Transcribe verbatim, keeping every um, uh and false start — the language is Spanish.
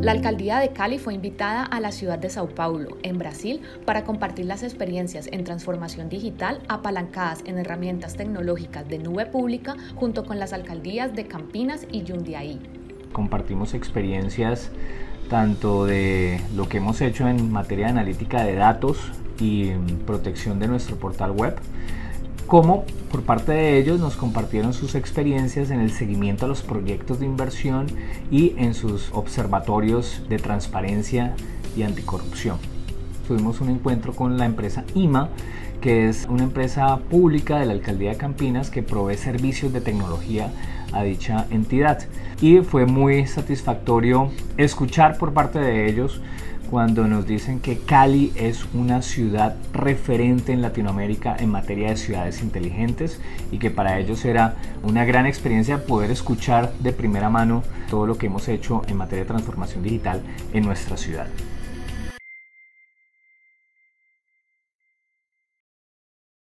La alcaldía de Cali fue invitada a la ciudad de Sao Paulo, en Brasil, para compartir las experiencias en transformación digital apalancadas en herramientas tecnológicas de nube pública junto con las alcaldías de Campinas y Jundiaí. Compartimos experiencias tanto de lo que hemos hecho en materia de analítica de datos y protección de nuestro portal web, como por parte de ellos nos compartieron sus experiencias en el seguimiento a los proyectos de inversión y en sus observatorios de transparencia y anticorrupción. Tuvimos un encuentro con la empresa I M A, que es una empresa pública de la alcaldía de Campinas que provee servicios de tecnología a dicha entidad, y fue muy satisfactorio escuchar por parte de ellos cuando nos dicen que Cali es una ciudad referente en Latinoamérica en materia de ciudades inteligentes y que para ellos era una gran experiencia poder escuchar de primera mano todo lo que hemos hecho en materia de transformación digital en nuestra ciudad.